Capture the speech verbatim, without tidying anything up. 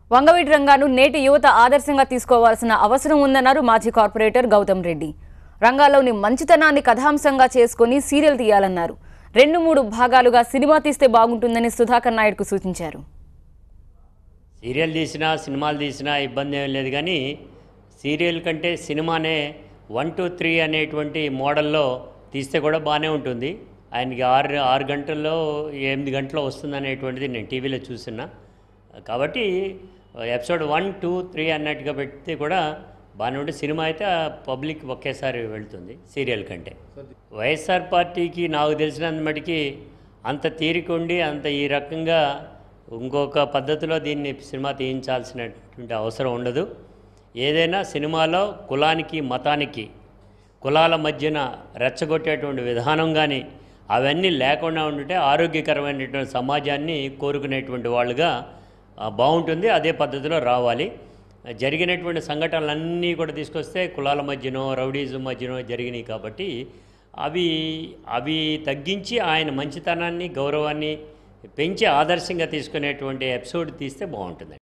వంగవీటి రంగాను నేటి యువత ఆదర్శంగా తీసుకోవాల్సిన అవసరం ఉందన్నారు మాజీ కార్పొరేటర్ గౌతమ్ రెడ్డి. రంగాల్లోని మంచితనాన్ని కథాంశంగా చేసుకుని సీరియల్ తీయాలన్నారు. రెండు మూడు భాగాలుగా సినిమా తీస్తే బాగుంటుందని సుధాకర్ నాయుడుకు సూచించారు. సీరియల్ తీసినా సినిమాలు తీసినా ఇబ్బంది ఏం లేదు, కానీ సీరియల్ కంటే సినిమానే వన్ టూ త్రీ అనేటువంటి మోడల్లో తీస్తే కూడా బాగానే ఉంటుంది. ఆయనకి ఆరు ఆరు గంటల్లో ఎనిమిది గంటల్లో వస్తుంది అనేటువంటిది నేను టీవీలో చూస్తున్నా. కాబట్టి ఎపిసోడ్ వన్ టూ త్రీ అన్నట్టుగా పెడితే కూడా బాగానే ఉంటుంది. సినిమా అయితే పబ్లిక్ ఒకేసారి వెళ్తుంది సీరియల్ కంటే. వైఎస్ఆర్ పార్టీకి నాకు తెలిసినంత మటుకి అంత తీరికుండి అంత ఈ రకంగా ఇంకొక పద్ధతిలో దీన్ని సినిమా తీయించాల్సినటువంటి అవసరం ఉండదు. ఏదైనా సినిమాలో కులానికి మతానికి కులాల మధ్యన రెచ్చగొట్టేటువంటి విధానం కానీ అవన్నీ లేకుండా ఉంటే ఆరోగ్యకరమైనటువంటి సమాజాన్ని కోరుకునేటువంటి వాళ్ళుగా బాగుంటుంది. అదే పద్ధతిలో రావాలి. జరిగినటువంటి సంఘటనలన్నీ కూడా తీసుకొస్తే కులాల మధ్యనో రౌడీజం మధ్యనో జరిగినాయి కాబట్టి అవి అవి తగ్గించి ఆయన మంచితనాన్ని గౌరవాన్ని పెంచి ఆదర్శంగా తీసుకునేటువంటి ఎపిసోడ్ తీస్తే బాగుంటుంది.